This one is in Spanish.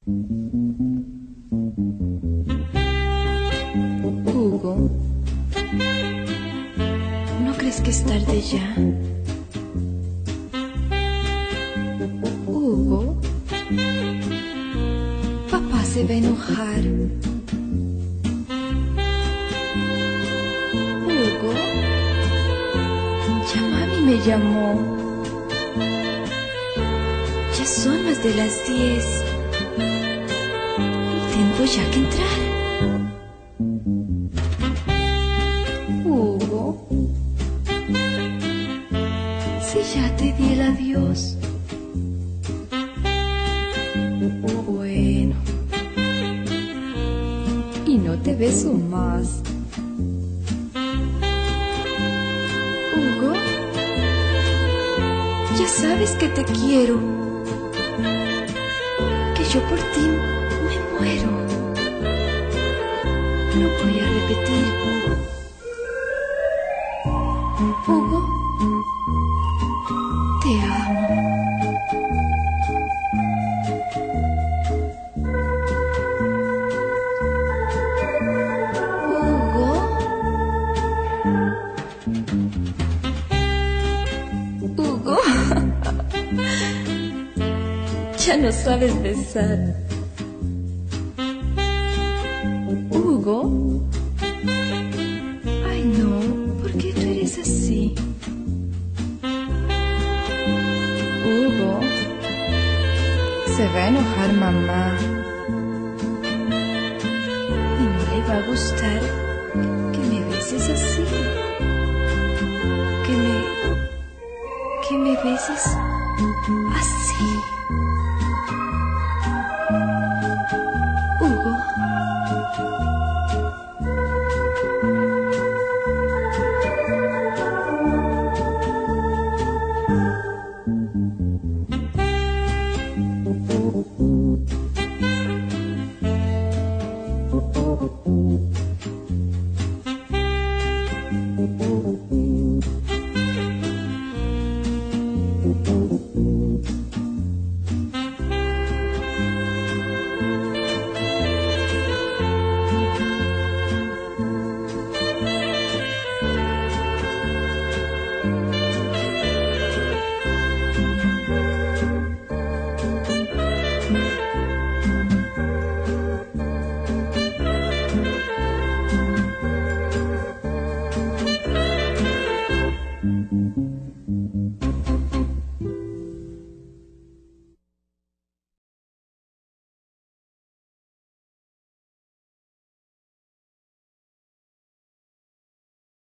Hugo, ¿no crees que es tarde ya? Hugo, papá se va a enojar. Hugo, ya mami me llamó. Ya son más de las 10. Tengo ya que entrar. Hugo, si ya te di el adiós. Bueno, y no te beso más. Hugo, ya sabes que te quiero, que yo por ti me muero. No voy a repetir. Hugo, te amo. Hugo, ya no sabes besar. Hugo, ay no, ¿por qué tú eres así? Hugo, se va a enojar mamá y no le va a gustar que me beses así. Que me beses así.